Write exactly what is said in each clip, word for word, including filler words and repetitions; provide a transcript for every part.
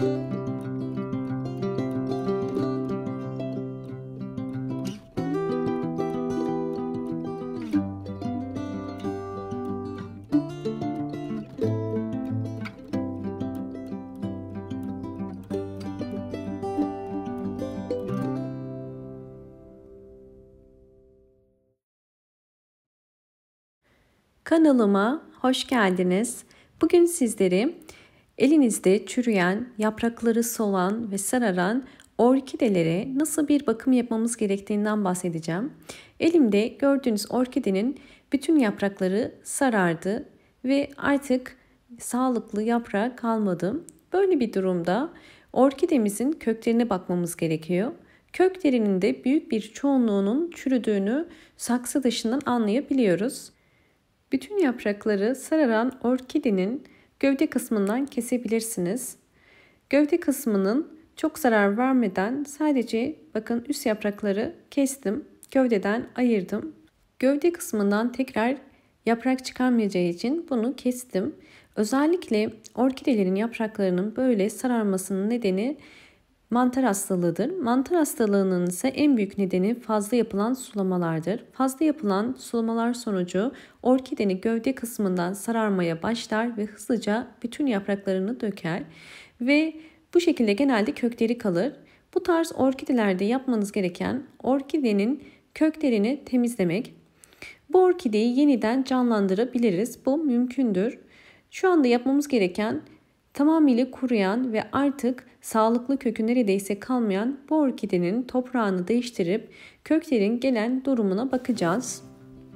Kanalıma hoş geldiniz. Bugün sizlere elinizde çürüyen, yaprakları solan ve sararan orkidelere nasıl bir bakım yapmamız gerektiğinden bahsedeceğim. Elimde gördüğünüz orkidenin bütün yaprakları sarardı ve artık sağlıklı yaprak kalmadı. Böyle bir durumda orkidemizin köklerine bakmamız gerekiyor. Köklerinin de büyük bir çoğunluğunun çürüdüğünü saksı dışından anlayabiliyoruz. Bütün yaprakları sararan orkidenin gövde kısmından kesebilirsiniz. Gövde kısmının çok zarar vermeden sadece bakın üst yaprakları kestim. Gövdeden ayırdım. Gövde kısmından tekrar yaprak çıkarmayacağı için bunu kestim. Özellikle orkidelerin yapraklarının böyle sararmasının nedeni mantar hastalığıdır. Mantar hastalığının ise en büyük nedeni fazla yapılan sulamalardır. Fazla yapılan sulamalar sonucu orkidenin gövde kısmından sararmaya başlar ve hızlıca bütün yapraklarını döker ve bu şekilde genelde kökleri kalır. Bu tarz orkidelerde yapmanız gereken orkidenin köklerini temizlemek. Bu orkideyi yeniden canlandırabiliriz. Bu mümkündür. Şu anda yapmamız gereken tamamıyla kuruyan ve artık sağlıklı kökü neredeyse kalmayan bu orkidenin toprağını değiştirip köklerin gelen durumuna bakacağız.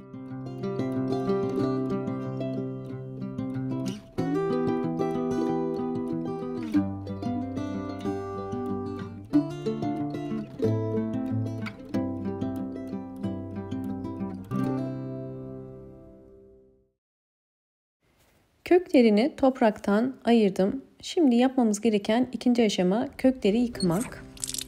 Köklerini topraktan ayırdım. Şimdi yapmamız gereken ikinci aşama kökleri yıkamak.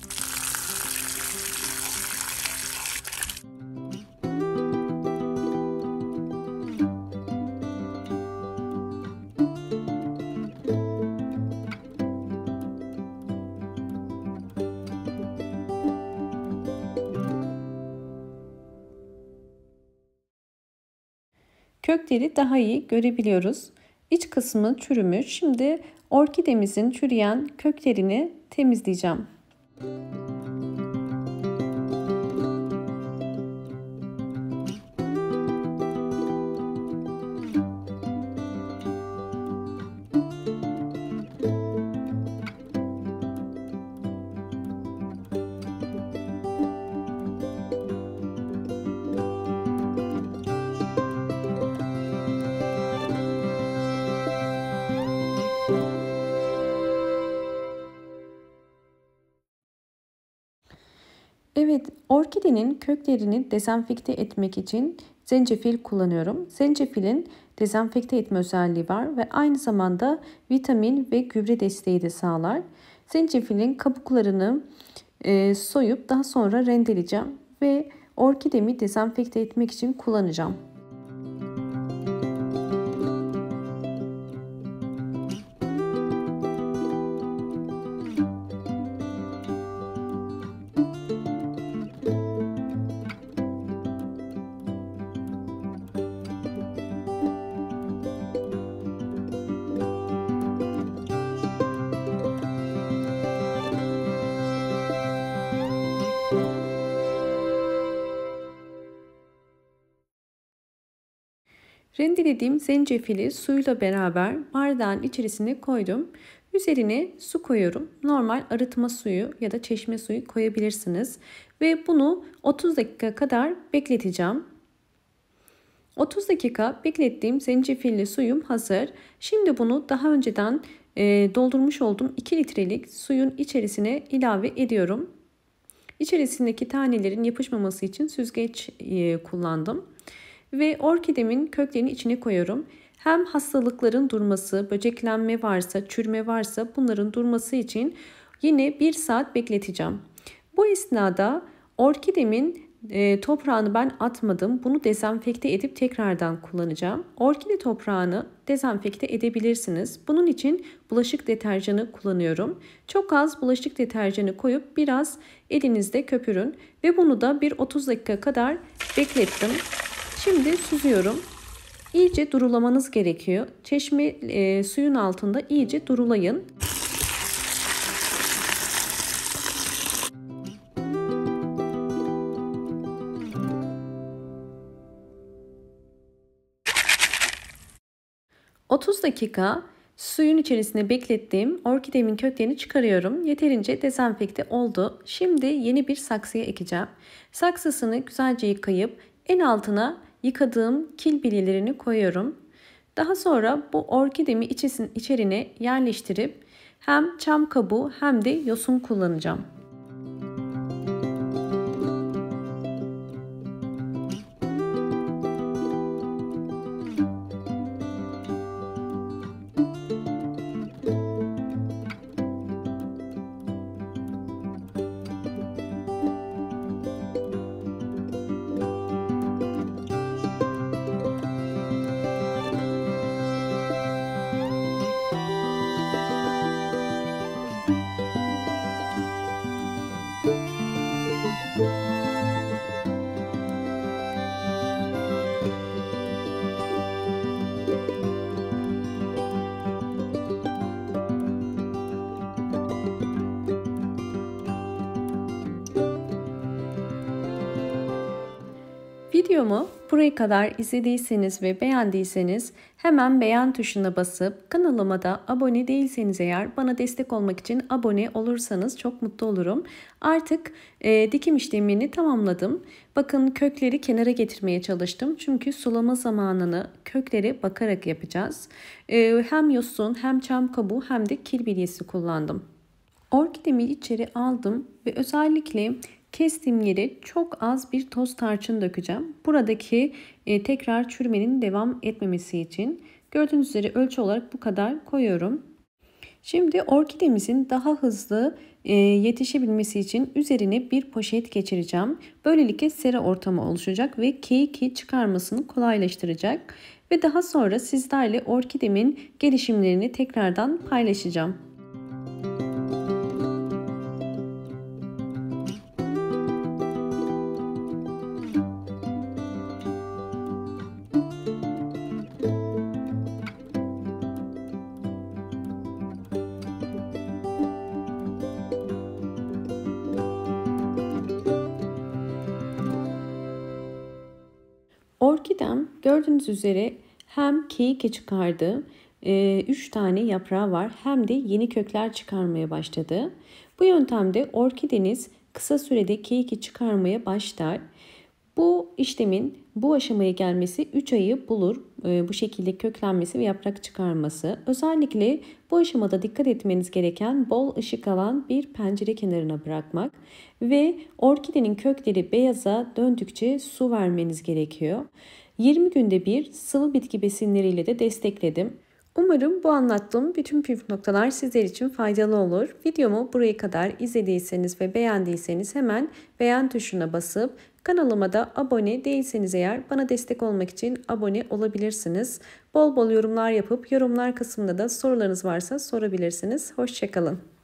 Kökleri daha iyi görebiliyoruz. İç kısmı çürümüş. Şimdi orkidemizin çürüyen köklerini temizleyeceğim. Evet, orkidenin köklerini dezenfekte etmek için zencefil kullanıyorum. Zencefilin dezenfekte etme özelliği var ve aynı zamanda vitamin ve gübre desteği de sağlar. Zencefilin kabuklarını e, soyup daha sonra rendeleyeceğim ve orkidemi dezenfekte etmek için kullanacağım. Rendelediğim zencefili suyla beraber bardağın içerisine koydum. Üzerine su koyuyorum. Normal arıtma suyu ya da çeşme suyu koyabilirsiniz. Ve bunu otuz dakika kadar bekleteceğim. otuz dakika beklettiğim zencefilli suyum hazır. Şimdi bunu daha önceden e, doldurmuş olduğum iki litrelik suyun içerisine ilave ediyorum. İçerisindeki tanelerin yapışmaması için süzgeç e, kullandım. Ve orkidemin köklerini içine koyuyorum. Hem hastalıkların durması, böceklenme varsa, çürüme varsa bunların durması için yine bir saat bekleteceğim. Bu esnada orkidemin e, toprağını ben atmadım. Bunu dezenfekte edip tekrardan kullanacağım. Orkide toprağını dezenfekte edebilirsiniz. Bunun için bulaşık deterjanı kullanıyorum. Çok az bulaşık deterjanı koyup biraz elinizde köpürün ve bunu da bir otuz dakika kadar beklettim. Şimdi süzüyorum. İyice durulamanız gerekiyor. Çeşme e, suyun altında iyice durulayın. otuz dakika suyun içerisine beklettiğim orkidemin köklerini çıkarıyorum. Yeterince dezenfekte oldu. Şimdi yeni bir saksıya ekeceğim. Saksısını güzelce yıkayıp en altına yıkadığım kil bilyelerini koyuyorum. Daha sonra bu orkidemi içerisine yerleştirip hem çam kabuğu hem de yosun kullanacağım. Videomu buraya kadar izlediyseniz ve beğendiyseniz hemen beğen tuşuna basıp kanalıma da abone değilseniz eğer bana destek olmak için abone olursanız çok mutlu olurum. Artık e, dikim işlemini tamamladım. Bakın kökleri kenara getirmeye çalıştım. Çünkü sulama zamanını köklere bakarak yapacağız. E, hem yosun hem çam kabuğu hem de kil bilyesi kullandım. Orkidemi içeri aldım ve özellikle kestiğim yere çok az bir toz tarçın dökeceğim. Buradaki e, tekrar çürümenin devam etmemesi için. Gördüğünüz üzere ölçü olarak bu kadar koyuyorum. Şimdi orkidemizin daha hızlı e, yetişebilmesi için üzerine bir poşet geçireceğim. Böylelikle sera ortamı oluşacak ve keyiki çıkarmasını kolaylaştıracak. Ve daha sonra sizlerle orkidemin gelişimlerini tekrardan paylaşacağım. Orkidem gördüğünüz üzere hem keyike çıkardı, üç tane yaprağı var, hem de yeni kökler çıkarmaya başladı. Bu yöntemde orkideniz kısa sürede keyiki çıkarmaya başlar. Bu işlemin bu aşamaya gelmesi üç ayı bulur. Bu şekilde köklenmesi ve yaprak çıkarması. Özellikle bu aşamada dikkat etmeniz gereken bol ışık alan bir pencere kenarına bırakmak ve orkidenin kökleri beyaza döndükçe su vermeniz gerekiyor. yirmi günde bir sıvı bitki besinleriyle de destekledim. Umarım bu anlattığım bütün püf noktalar sizler için faydalı olur. Videomu buraya kadar izlediyseniz ve beğendiyseniz hemen beğen tuşuna basıp kanalıma da abone değilseniz eğer bana destek olmak için abone olabilirsiniz. Bol bol yorumlar yapıp yorumlar kısmında da sorularınız varsa sorabilirsiniz. Hoşça kalın.